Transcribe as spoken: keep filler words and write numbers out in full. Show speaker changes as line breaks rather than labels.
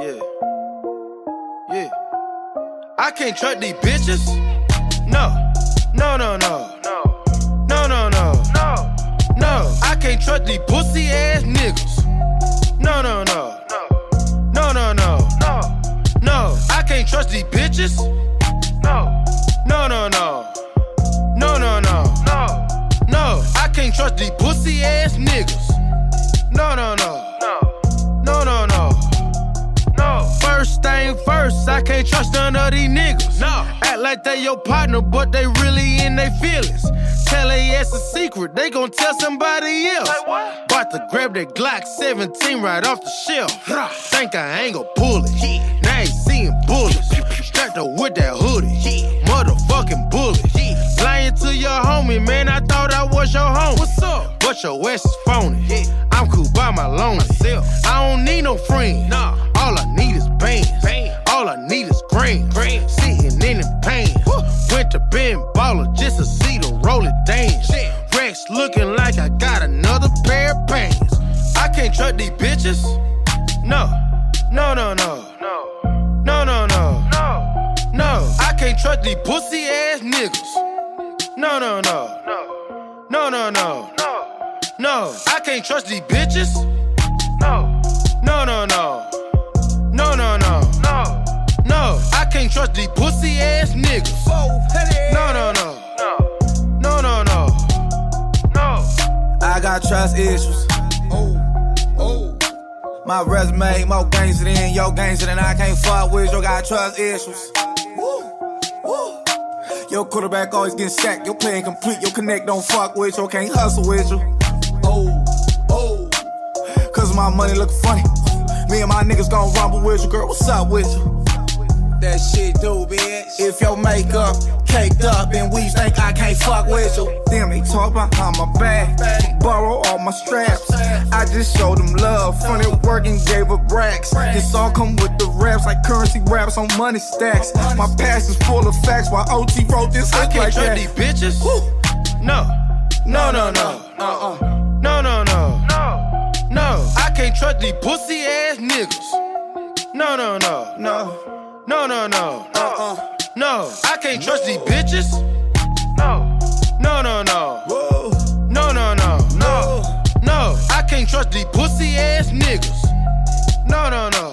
Yeah. Yeah. I can't trust these bitches. No. No, no, no. No. No, no, no. No. No. I can't trust these pussy ass niggas. No, no, no. No. No, no, no. No. No. I can't trust these bitches. No. No, no, no. No, no, no. No. No. I can't trust these pussy ass niggas. No, no, no. No, no, no. No. First thing first, I can't trust none of these niggas. No. Act like they your partner, but they really in their feelings. Tell they ass a secret, they gon' tell somebody else. Like what? About to grab that Glock seventeen right off the shelf. Think I ain't gon' pull it. Yeah. Now ain't seeing bullets. Strapped up with that hoodie. Yeah. Motherfucking bullet. Yeah. Lying to your homie, man, I thought I was your homie. What's up? But your ass is phony. Yeah. I'm cool by my loan. I don't need no friends. Nah. All I need is bands. Bang. All I need is grams. Grams. Sitting in them pants. Woo. Went to Ben Baller just to see the roll it dance. Shit. Rex looking like I got another pair of pants. I can't trust these bitches. No. No, no, no. No. No, no, no. No. No. I can't trust these pussy ass niggas. No, no, no. No. No, no, no. No. No. I can't trust these bitches. No. No, no, no. No, no, no. No. No. I can't trust these pussy ass niggas. No, no, no. No. No, no, no. No.
I got trust issues. Oh. Oh. My resume more gangster than your gangster, than I can't fuck with. You got trust issues. Woo. Woo. Your quarterback always getting sacked. Your play incomplete. Your connect don't fuck with you. Can't hustle with you. Oh. Oh. Cause my money look funny. Me and my niggas gon' rumble with you, girl. What's up with you? That shit do, bitch. If your makeup caked up and we think I can't fuck with you, then they talk behind my back, borrow all my straps. I just showed them love, funny work and gave up racks. This all come with the raps like currency raps on money stacks. My past is full of facts while O T wrote this
I
hook
can't
like
trust
that.
these bitches. Woo. No. No, no, no.
Uh-uh.
No, no, no. No. No. I can't trust these pussy ass niggas. No, no, no.
No.
No, no, no.
Uh-uh.
No. I can't trust these bitches. No. No, no, no.
Whoa.
No, no, no. No. No. I can't trust these pussy ass niggas. No, no, no.